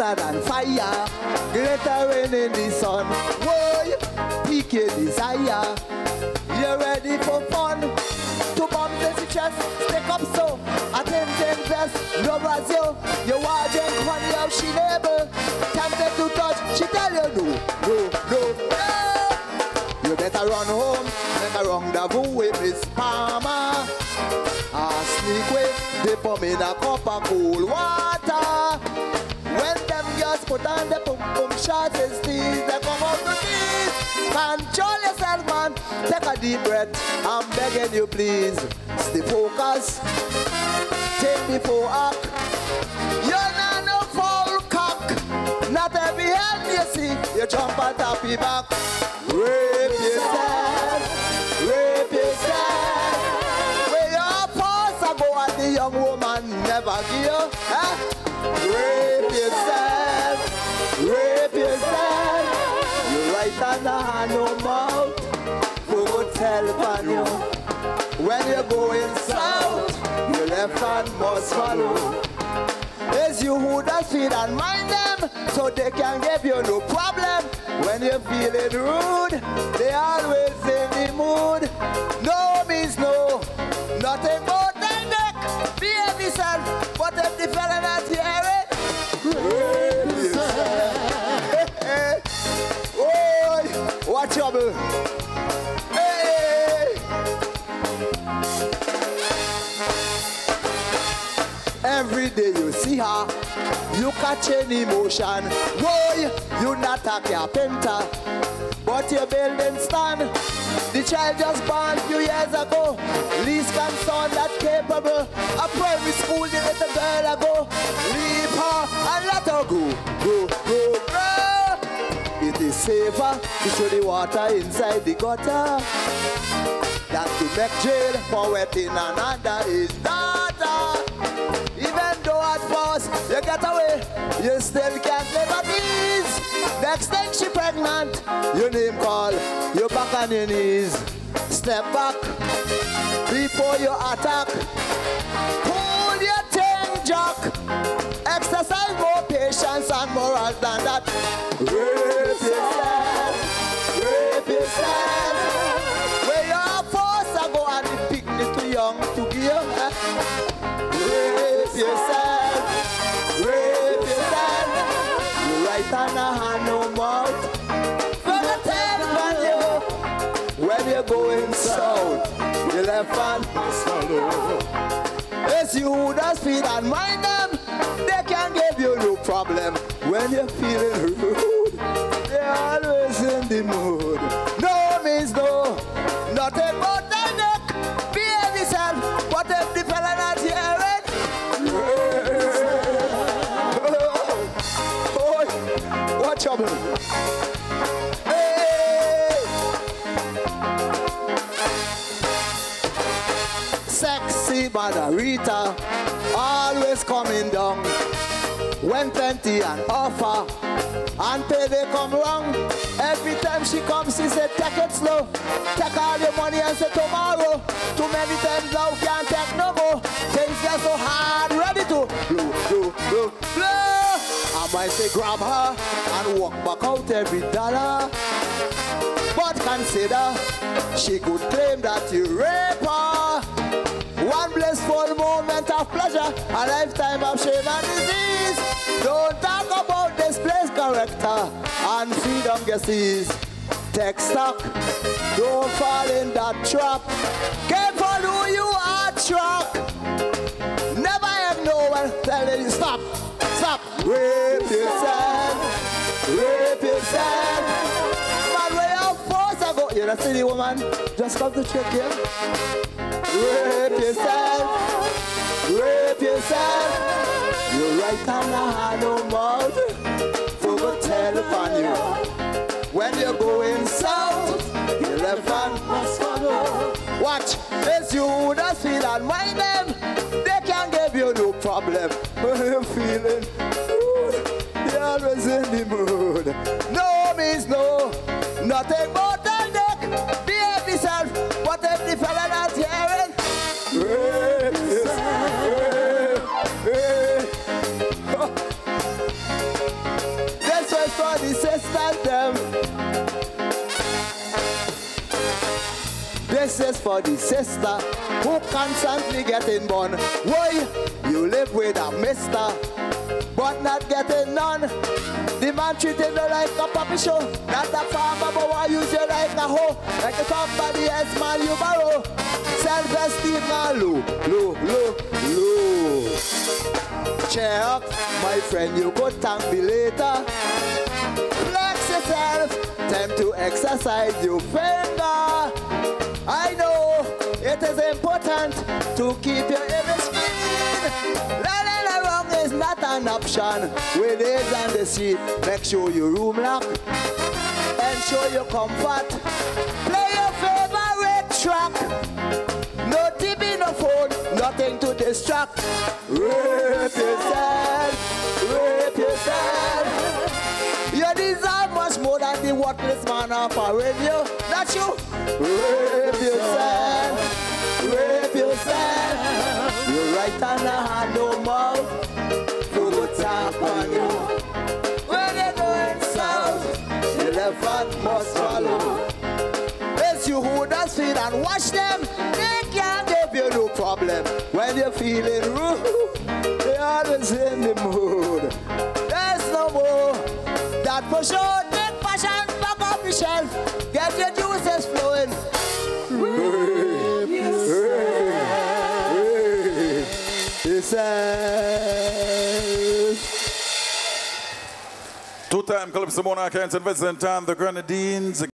hotter than fire, glittering in the sun. Whoa, pique your desire. You're ready for fun. Two bombs in the chest, stick up so. A 10-10 vest, love as you. You want drink honey how she neighbor. Tempted to touch, she tell you no, no, no, no. You better run home, make a rendezvous with Miss Palmer. Sneak way, dip them in a cup of cold water. When them girls put on the pum-pum shots and steez, they come out to tease. Control yourself, man. Take a deep breath. I'm begging you, please. Stay focused. Take me for a you're not no full cock. Not every hand you see, you jump on top of back. Rape yourself. Rape yourself. Where your pulse go and the young woman never give you. Huh? Rape yourself. Rape yourself. You right hand and no mouth. Who would tell upon you? When you're going south, your left hand must follow. It's you who does feed and mind them, so they can give you no problem. When you're feeling rude, they always in the mood. No means no, nothing but their neck. Behave yourself, but if the fella not hear it, behave yourself. Oh, what trouble? Every day you see her, you catch an emotion. Boy, you not a carpenter, but you're building stand. The child just born a few years ago. Least concern that capable. A primary school, the little girl ago. Leave her and let her go, go, go, go. It is safer to throw the water inside the gutter than to make jail for wetting another is daughter. Even though at first you get away, you still can't live at ease. Next thing she pregnant, your name call, you back on your knees. Step back before you attack. Pull your thing, Jack. Exercise more patience and moral than that. Rape yourself, rape yourself. Where your force I go and the picnic too young to give. Rape yourself, rape yourself. You right hand a hand no mouth. For the ten man you, when you're going south, your left hand must follow. It's you who does feed and mind them. They can give you no problem. When you're feeling rude, they're always in the mood. No means no, nothing but the neck. Behave yourself, but if the fella not hearing, oh, what trouble? Hey! Sexy Margarita, always coming down. When plenty and offer, and pay they come wrong. Every time she comes, she say, take it slow. Take all your money and say tomorrow. Too many times now, can't take no more. Things get so hard, ready to blow, blow, blow, blow. I might say grab her and walk back out every dollar. But consider, she could claim that you rape her. One blissful moment of pleasure, a lifetime of shame and disease. Don't talk about displaced character and freedom guesses. Take stock, don't fall in that trap. Careful who you attract. Never have no one telling you stop, stop. Rape yourself, rape yourself. Man, where your force I go, you don't see the woman, just come to check you. Rape yourself, rape yourself. Your right hand and no mouth, for go tell upon you. When you're going south, your left hand must follow. Watch, it's you that feel and mind them. They can't give you no problem. When you're feeling good, you're always in the mood. No means no, nothing but a neck. Behave yourself, but if the fella not hearing, rape yourself, rape, rape. is for the sisters them. This is for the sister who constantly getting born. Why? You live with a mister, but not getting none. The man treated you like a puppy show. Not a farmer, but why use you like a hoe? Like a somebody else, man, you borrow. Self-esteem, man, low, low, low, low. Cheer up, my friend, you could thank me later. Flex yourself, time to exercise your finger. I know it is important to keep your image clean. Running around is not an option. With AIDS on the street, make sure your room lock. Ensure your comfort. Play your favorite track. No TV, no phone, nothing to distract. Rape yourself, rape yourself. You deserve much more than the worthless man offering you. Not you. Rape yourself, rape yourself. Your right hand had no mouth, who would tap on you? When you're going south, the left hand must follow. It's you who does feed and wash them. They can't give you no problem. When you're feeling rude, they're always in the mood. There's no more. That for sure, take passion back off the shelf. Get your juices flowing. Two-time Calypso Monarch and Vincent and the Grenadines.